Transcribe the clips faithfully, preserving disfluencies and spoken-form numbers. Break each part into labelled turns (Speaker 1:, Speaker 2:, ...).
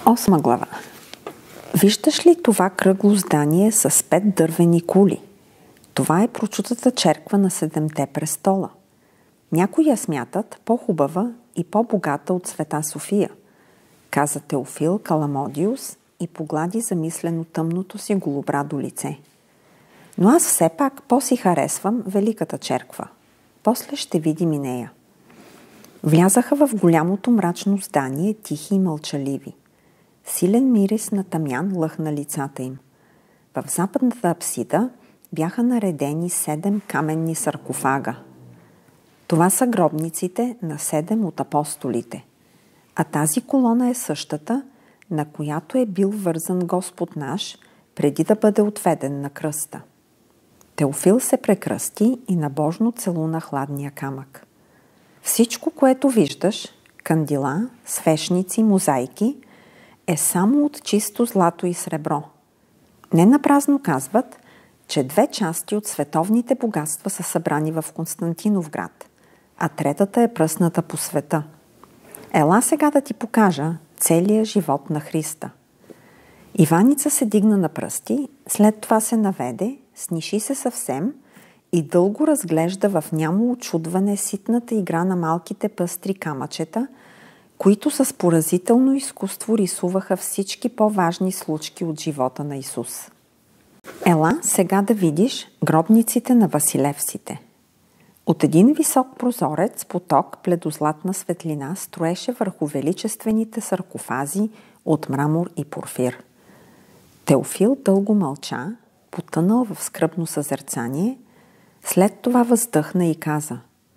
Speaker 1: Осма глава. Виждаш ли това кръгло здание с пет дървени кули? Това е прочутата черква на седемте престола. Някои я смятат по-хубава и по-богата от Света София, каза Теофил Каламодиус и поглади замислено тъмното си голобрадо лице. Но аз все пак по-си харесвам Великата черква. После ще видим и нея. Влязаха в голямото мрачно здание, тихи и мълчаливи. Силен мирис на тъмян лъхна лицата им. В западната апсида бяха наредени седем каменни саркофага. Това са гробниците на седем от апостолите. А тази колона е същата, на която е бил вързан Господ наш, преди да бъде отведен на кръста. Теофил се прекръсти и набожно целуна хладния камък. Всичко, което виждаш, кандила, свещници, мозайки, е само от чисто злато и сребро. Не напразно казват, че две части от световните богатства са събрани в Константиновград, а третата е пръсната по света. Ела сега да ти покажа целия живот на Христа. Иваница се дигна на пръсти, след това се наведе, сниши се съвсем и дълго разглежда в нямо очудване ситната игра на малките пъстри камъчета, които с поразително изкуство рисуваха всички по-важни случки от живота на Исус. Ела сега да видиш гробниците на Василевсите. От един висок прозорец поток бледозлатна светлина строеше върху величествените саркофази от мрамор и порфир. Теофил дълго мълча, потънал в скръбно съзерцание, след това въздъхна и каза: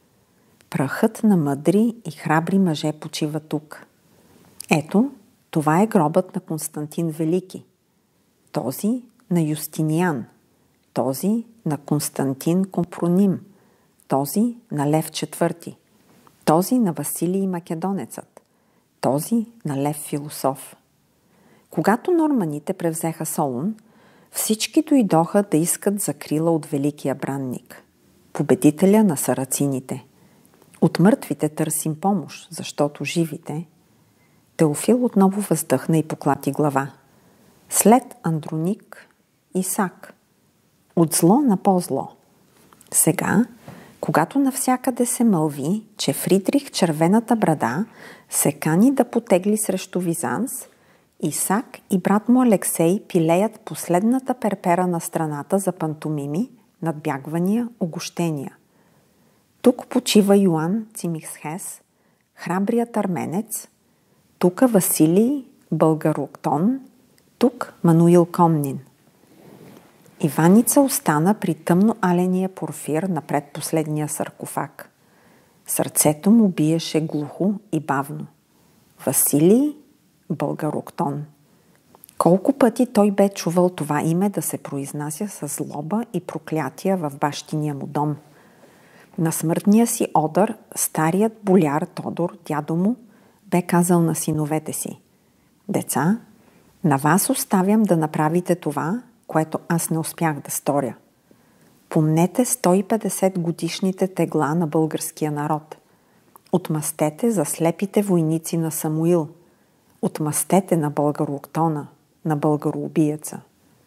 Speaker 1: прахът на мъдри и храбри мъже почива тук. Ето, това е гробът на Константин Велики, този на Юстиниан, този на Константин Компроним, този на Лев четвърти, този на Василий Македонецът, този на Лев Философ. Когато норманите превзеха Солун, всички дойдоха да искат закрила от великия бранник, победителя на сарацините. От мъртвите търсим помощ, защото живите... Теофил отново въздъхна и поклати глава. След Андроник, Исак. От зло на по-зло. Сега, когато навсякъде се мълви, че Фридрих Червената брада се кани да потегли срещу Визанс, Исак и брат му Алексей пилеят последната перпера на страната за пантомими, надбягвания, огощения. Тук почива Йоан Цимисхес, храбрият арменец, тук Василий Българоктон, тук Мануил Комнин. Иваница остана при тъмно-аления порфир напред последния саркофаг. Сърцето му биеше глухо и бавно. Василий Българоктон. Колко пъти той бе чувал това име да се произнася с злоба и проклятия в бащиния му дом. На смъртния си одър старият боляр Тодор, дядо му, бе казал на синовете си: деца, на вас оставям да направите това, което аз не успях да сторя. Помнете сто и петдесет годишните тегла на българския народ. Отмъстете за слепите войници на Самуил. Отмъстете на Българоктона, на българоубиеца.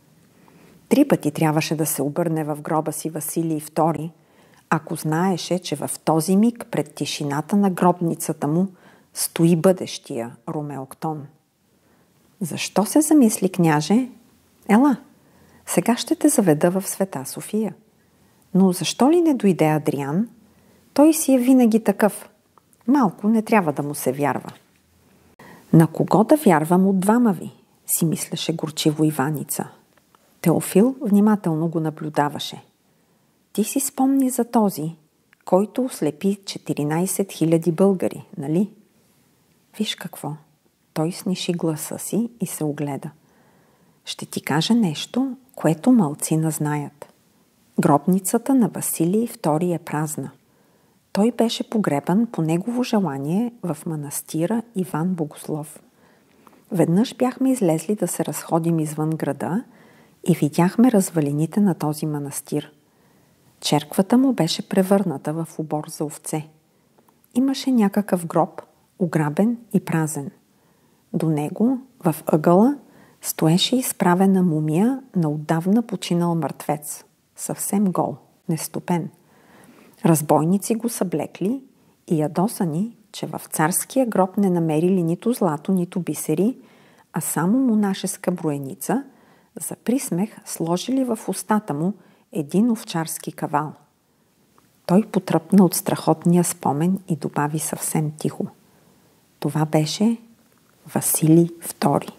Speaker 1: Три пъти трябваше да се обърне в гроба си Василий втори, ако знаеше, че в този миг пред тишината на гробницата му стои бъдещия Ромеоктон. Защо се замисли, княже? Ела, сега ще те заведа в Света София. Но защо ли не дойде Адриан? Той си е винаги такъв. Малко не трябва да му се вярва. На кого да вярвам от двама ви? Си мислеше горчиво Иваница. Теофил внимателно го наблюдаваше. Ти си спомни за този, който ослепи четиринайсет хиляди българи, нали? Виж какво. Той сниши гласа си и се огледа. Ще ти кажа нещо, което малцина знаят. Гробницата на Василий втори е празна. Той беше погребан по негово желание в манастира Иван Богослов. Веднъж бяхме излезли да се разходим извън града и видяхме развалините на този манастир. Черквата му беше превърната в обор за овце. Имаше някакъв гроб, ограбен и празен. До него В ъгъла стоеше изправена мумия на отдавна починал мъртвец, съвсем гол, нестопен. Разбойници го съблекли и ядосани, че в царския гроб не намерили нито злато, нито бисери, а само монашеска броеница, за присмех сложили в устата му един овчарски кавал. Той потръпна от страхотния спомен и добави съвсем тихо: това беше Василий втори.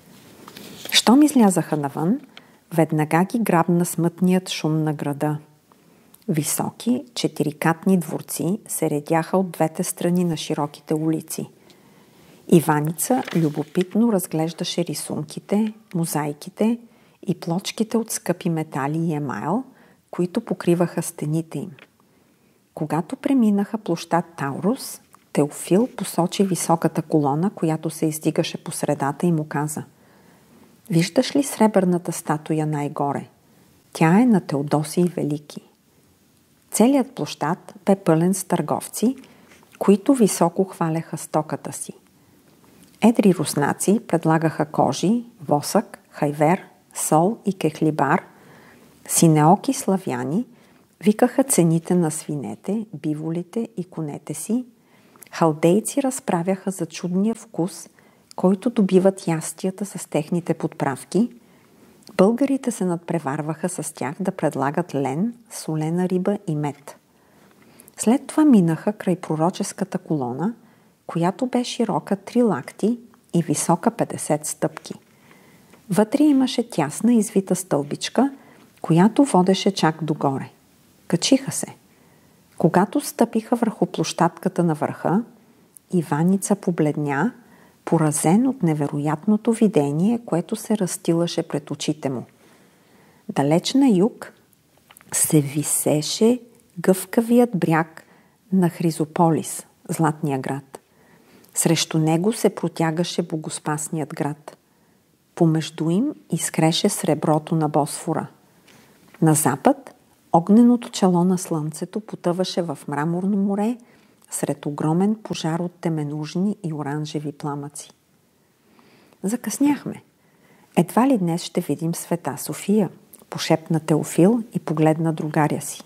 Speaker 1: Щом излязаха навън, веднага ги грабна смътният шум на града. Високи, четирикатни дворци се редяха от двете страни на широките улици. Иваница любопитно разглеждаше рисунките, мозайките и плочките от скъпи метали и емайл, които покриваха стените им. Когато преминаха площад Таурус, Теофил посочи високата колона, която се издигаше по средата, и му каза: виждаш ли сребърната статуя най-горе? Тя е на Теодосий Велики. Целият площад бе пълен с търговци, които високо хваляха стоката си. Едри руснаци предлагаха кожи, восък, хайвер, сол и кехлибар. Синеоки славяни викаха цените на свинете, биволите и конете си. Халдейци разправяха за чудния вкус, който добиват ястията с техните подправки. Българите се надпреварваха с тях да предлагат лен, солена риба и мед. След това минаха край пророческата колона, която бе широка три лакти и висока петдесет стъпки. Вътре имаше тясна извита стълбичка, която водеше чак догоре. Качиха се. Когато стъпиха върху площадката на върха, Иваница побледня, поразен от невероятното видение, което се разстилаше пред очите му. Далеч на юг се висеше гъвкавият бряг на Хризополис, Златния град. Срещу него се протягаше Богоспасният град. Помежду им изкреше среброто на Босфора. На запад огненото чело на слънцето потъваше в мраморно море сред огромен пожар от теменужни и оранжеви пламъци. Закъсняхме. Едва ли днес ще видим Света София, пошепна Теофил и погледна другаря си.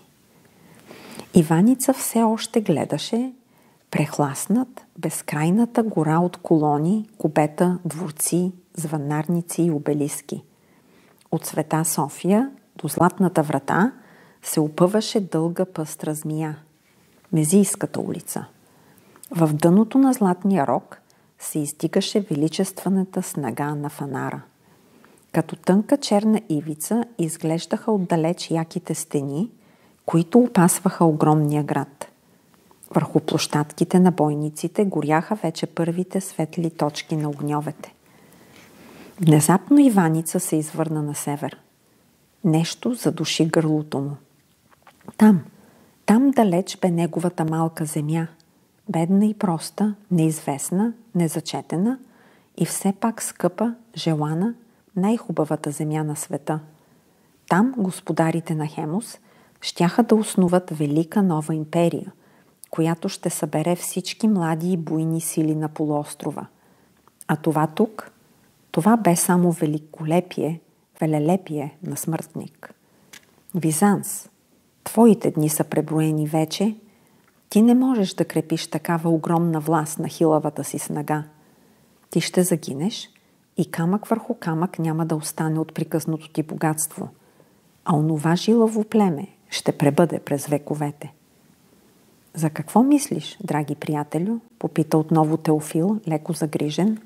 Speaker 1: Иваница все още гледаше прехласнат безкрайната гора от колони, кубета, дворци, звънарници и обелиски. От Света София до Златната врата се опъваше дълга пъстра змия – Мезийската улица. В дъното на Златния рог се издигаше величествената снага на Фанара. Като тънка черна ивица изглеждаха отдалеч яките стени, които опасваха огромния град. Върху площадките на бойниците горяха вече първите светли точки на огньовете. Внезапно Иваница се извърна на север. Нещо задуши гърлото му. Там, там далеч бе неговата малка земя, бедна и проста, неизвестна, незачетена и все пак скъпа, желана, най-хубавата земя на света. Там господарите на Хемус щяха да основат велика нова империя, която ще събере всички млади и буйни сили на полуострова. А това тук, това бе само великолепие, велелепие на смъртник. Визанс, твоите дни са преброени вече, ти не можеш да крепиш такава огромна власт на хилавата си снага. Ти ще загинеш и камък върху камък няма да остане от приказното ти богатство, а онова жилаво племе ще пребъде през вековете. За какво мислиш, драги приятелю? Попита отново Теофил, леко загрижен.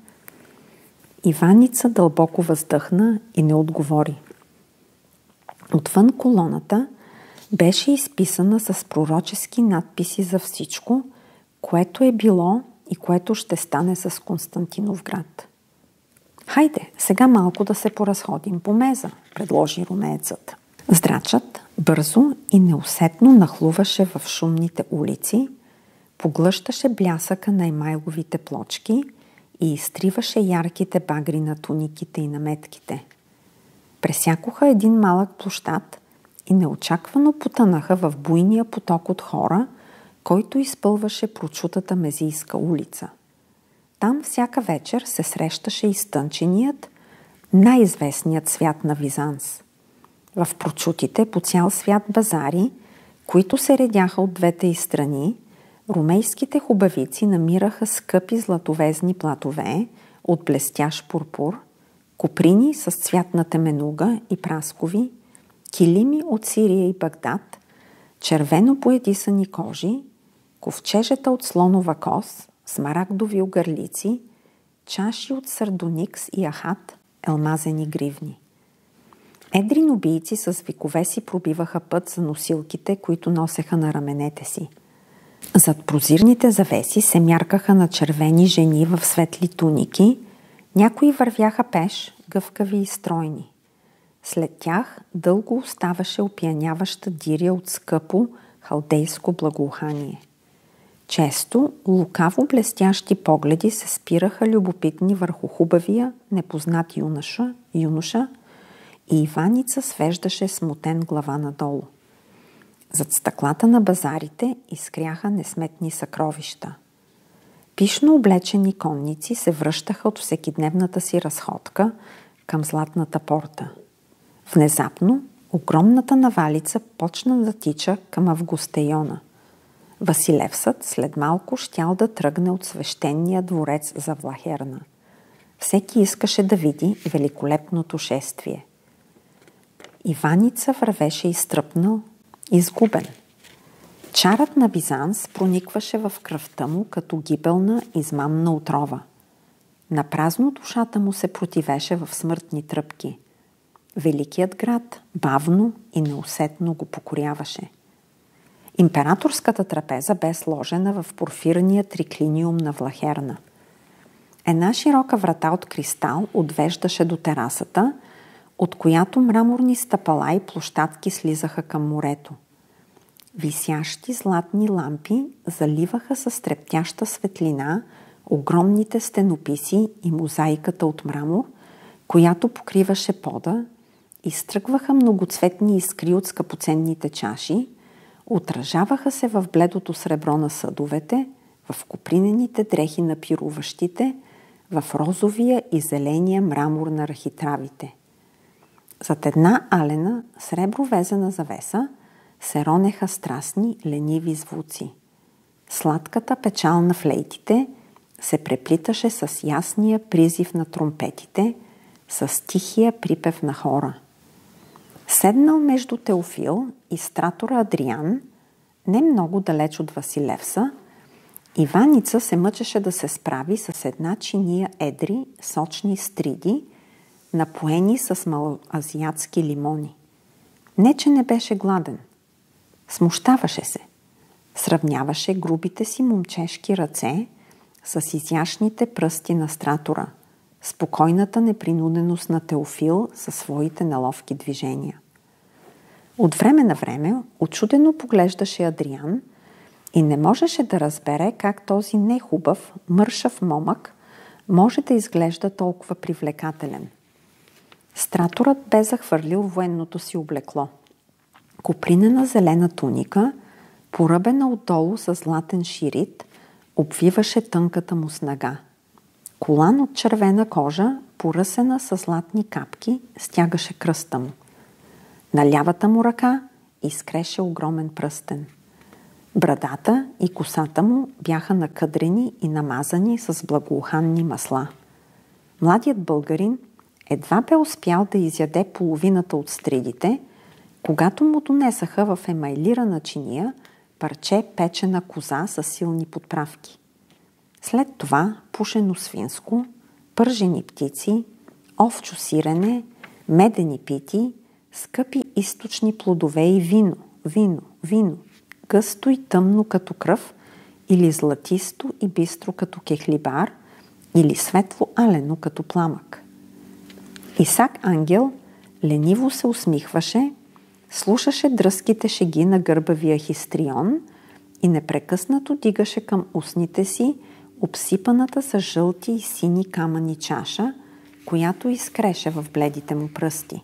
Speaker 1: Иваница дълбоко въздъхна и не отговори. Отвън колоната беше изписана с пророчески надписи за всичко, което е било и което ще стане с Константиновград. Хайде, сега малко да се поразходим по меза, предложи ромеецът. Здрачът бързо и неусетно нахлуваше в шумните улици, поглъщаше блясъка на емайловите плочки и изтриваше ярките багри на туниките и наметките. Пресякоха един малък площад и неочаквано потънаха в буйния поток от хора, който изпълваше прочутата Мезийска улица. Там всяка вечер се срещаше изтънченият, най-известният свят на Визанс. В прочутите по цял свят базари, които се редяха от двете й страни, ромейските хубавици намираха скъпи златовезни платове от блестящ пурпур, коприни с цвят на теменуга и праскови, килими от Сирия и Багдад, червено поедисани кожи, ковчежета от слонова кост, смарагдови огърлици, чаши от сардоникс и ахат, елмазени гривни. Едри нубийци с векове си пробиваха път за носилките, които носеха на раменете си. Зад прозирните завеси се мяркаха на червени жени в светли туники, някои вървяха пеш, гъвкави и стройни. След тях дълго оставаше опияняваща диря от скъпо халдейско благоухание. Често лукаво блестящи погледи се спираха любопитни върху хубавия, непознат юноша, юноша и Иваница свеждаше смутен глава надолу. Зад стъклата на базарите изкряха несметни съкровища. Пишно облечени конници се връщаха от всекидневната си разходка към златната порта. Внезапно огромната навалица почна да тича към Августейона. Василевсът след малко щял да тръгне от свещения дворец за Влахерна. Всеки искаше да види великолепното шествие. Иваница вървеше изтръпнал, изгубен. Чарът на Бизанс проникваше в кръвта му като гибелна измамна отрова. Напразно душата му се противеше в смъртни тръпки. Великият град бавно и неусетно го покоряваше. Императорската трапеза бе сложена в порфирния триклиниум на Влахерна. Една широка врата от кристал отвеждаше до терасата, от която мраморни стъпала и площадки слизаха към морето. Висящи златни лампи заливаха със трептяща светлина огромните стенописи и мозайката от мрамор, която покриваше пода, изтръгваха многоцветни искри от скъпоценните чаши, отражаваха се в бледото сребро на съдовете, в копринените дрехи на пируващите, в розовия и зеления мрамор на рахитравите. Зад една алена, сребровезена завеса, се ронеха страстни, лениви звуци. Сладката печал на флейтите се преплиташе с ясния призив на тромпетите, с тихия припев на хора. Седнал между Теофил и стратора Адриан, не много далеч от Василевса, Иваница се мъчеше да се справи с една чиния едри, сочни стриди, напоени с малоазиатски лимони. Не, че не беше гладен. Смущаваше се. Сравняваше грубите си момчешки ръце с изящните пръсти на стратора, спокойната непринуденост на Теофил със своите неловки движения. От време на време учудено поглеждаше Адриан и не можеше да разбере как този нехубав, мършав момък може да изглежда толкова привлекателен. Страторът бе захвърлил военното си облекло. Копринена зелена туника, поръбена отдолу с златен ширит, обвиваше тънката му снага. Колан от червена кожа, поръсена с златни капки, стягаше кръста му. На лявата му ръка изкреше огромен пръстен. Брадата и косата му бяха накъдрени и намазани с благоуханни масла. Младият българин едва бе успял да изяде половината от стридите, когато му донесаха в емайлирана чиния парче печена коза с силни подправки. След това пушено свинско, пържени птици, овчо сирене, медени пити, скъпи източни плодове и вино, вино, вино, гъсто и тъмно като кръв, или златисто и бистро като кехлибар, или светло алено като пламък. Исак Ангел лениво се усмихваше, слушаше дръзките шеги на гърбавия хистрион и непрекъснато дигаше към устните си обсипаната с жълти и сини камъни чаша, която изкреше в бледите му пръсти.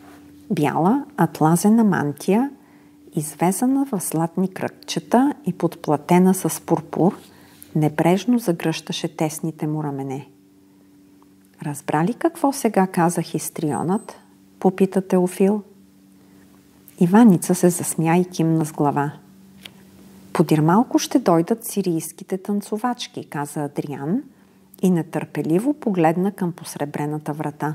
Speaker 1: Бяла атлазена мантия, извезана в златни кръгчета и подплатена с пурпур, Небрежно загръщаше тесните му рамене. Разбра ли какво сега каза хистрионът? Попита Теофил. Иваница се засмя и кимна с глава. Подир малко ще дойдат сирийските танцовачки, каза Адриан и нетърпеливо погледна към посребрената врата.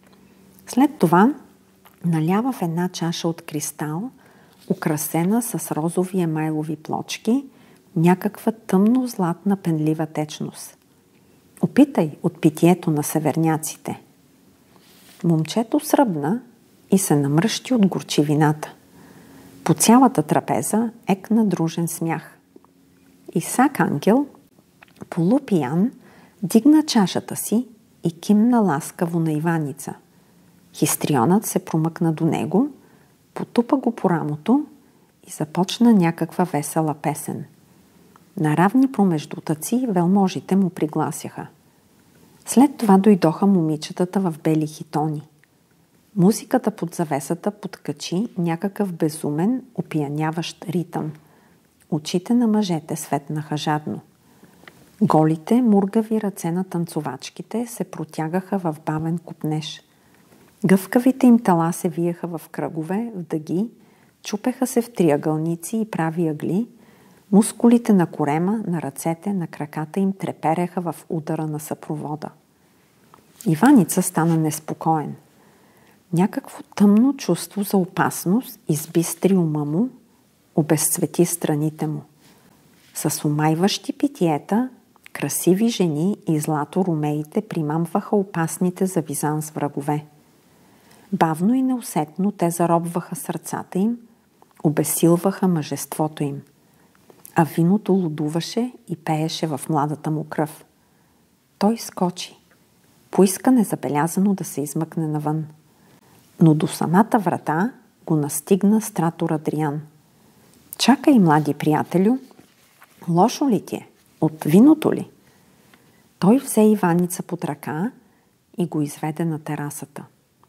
Speaker 1: След това налява в една чаша от кристал, украсена с розови емайлови плочки, някаква тъмно-златна пенлива течност. Опитай от питието на северняците. Момчето сръбна и се намръщи от горчивината. По цялата трапеза екна дружен смях. Исак Ангел, полупиян, дигна чашата си и кимна ласкаво на Иваница. Хистрионът се промъкна до него, потупа го по рамото и започна някаква весела песен. На равни промеждутъци велможите му пригласяха. След това дойдоха момичетата в бели хитони. Музиката под завесата подкачи някакъв безумен, опияняващ ритъм. Очите на мъжете светнаха жадно. Голите, мургави ръце на танцовачките се протягаха в бавен купнеж. Гъвкавите им тела се виеха в кръгове, в дъги, чупеха се в триъгълници и прави ъгли. Мускулите на корема, на ръцете, на краката им трепереха в удара на съпровода. Иваница стана неспокоен. Някакво тъмно чувство за опасност избистри ума му, обезцвети страните му. С омайващи питиета, красиви жени и злато румеите примамваха опасните за Визанс врагове. Бавно и неусетно те заробваха сърцата им, обесилваха мъжеството им. А виното лудуваше и пееше в младата му кръв. Той скочи. Поиска незабелязано да се измъкне навън. Но до самата врата го настигна стратор Адриан. Чакай, млади приятелю, лошо ли ти е? От виното ли? Той взе Иваница под ръка и го изведе на терасата.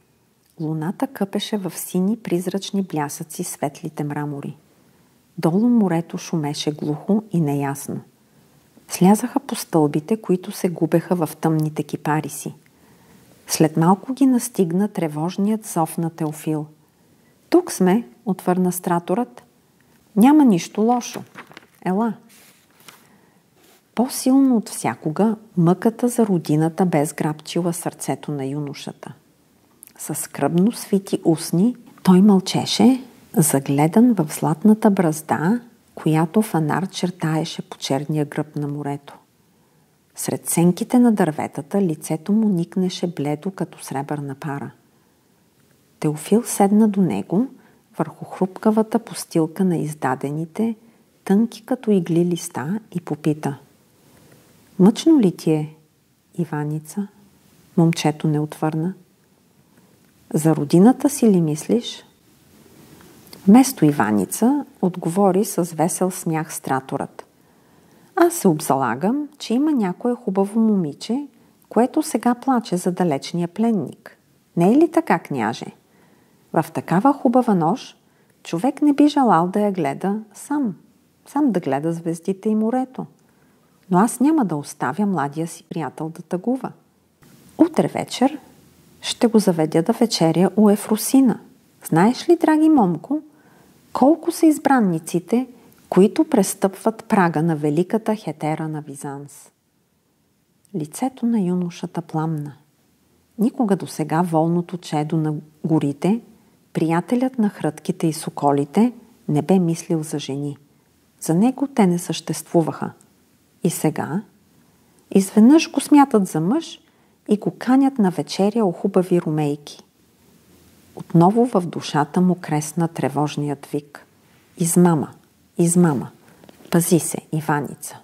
Speaker 1: Луната къпеше в сини призрачни блясъци светлите мрамори. Долу морето шумеше глухо и неясно. Слязаха по стълбите, които се губеха в тъмните кипариси. След малко ги настигна тревожният зов на Теофил. Тук сме, отвърна страторът. Няма нищо лошо. Ела. По-силно от всякога мъката за родината бе сграбчила сърцето на юношата. Със скръбно свити устни той мълчеше, загледан в златната бразда, която фанар чертаеше по черния гръб на морето. Сред сенките на дърветата лицето му никнеше бледо като сребърна пара. Теофил седна до него върху хрупкавата постилка на издадените, тънки като игли листа и попита. Мъчно ли ти е, Иваница? Момчето не отвърна. За родината си ли мислиш? Вместо Иваница отговори с весел смях страторът. Аз се обзалагам, че има някое хубаво момиче, което сега плаче за далечния пленник. Не е ли така, княже? В такава хубава нощ човек не би желал да я гледа сам, сам да гледа звездите и морето. Но аз няма да оставя младия си приятел да тъгува. Утре вечер ще го заведя да вечеря у Ефросина. Знаеш ли, драги момко, колко са избранниците, които престъпват прага на великата хетера на Визанс? Лицето на юношата пламна. Никога досега волното чедо на горите, приятелят на хрътките и соколите, не бе мислил за жени. За него те не съществуваха. И сега изведнъж го смятат за мъж и го канят на вечеря у хубави румейки. Отново в душата му кресна тревожният вик. Измама, измама, пази се, Иваница.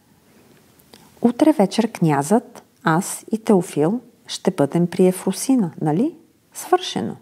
Speaker 1: Утре вечер князът, аз и Теофил ще бъдем при Ефросина, нали? Свършено.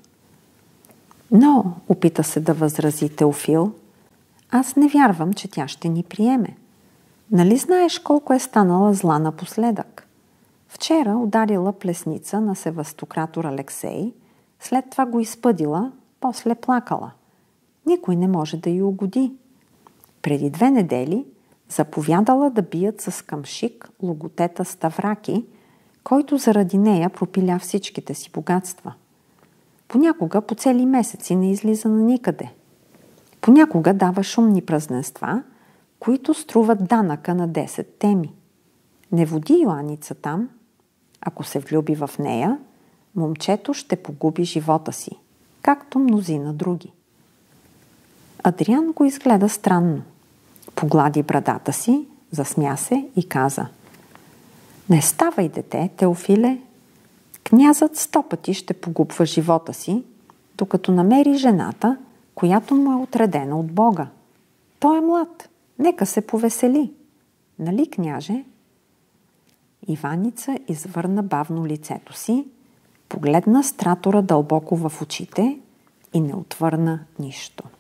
Speaker 1: Но, опита се да възрази Теофил, аз не вярвам, че тя ще ни приеме. Нали знаеш колко е станала зла напоследък? Вчера ударила плесница на севастократор Алексей, след това го изпъдила, после плакала. Никой не може да й угоди. Преди две недели Заповядала да бият с камшик логотета Ставраки, който заради нея пропиля всичките си богатства. Понякога по цели месеци не излиза на никъде. Понякога дава шумни празненства, които струват данъка на десет теми. Не води Йоаница там. Ако се влюби в нея, момчето ще погуби живота си, както мнозина други. Адриан го изгледа странно. Поглади брадата си, засмя се и каза: „Не ставай, дете, Теофиле. Князът сто пъти ще погубва живота си, докато намери жената, която му е отредена от Бога. Той е млад. Нека се повесели. Нали, княже?“ Иваница извърна бавно лицето си, погледна Стратора дълбоко в очите и не отвърна нищо.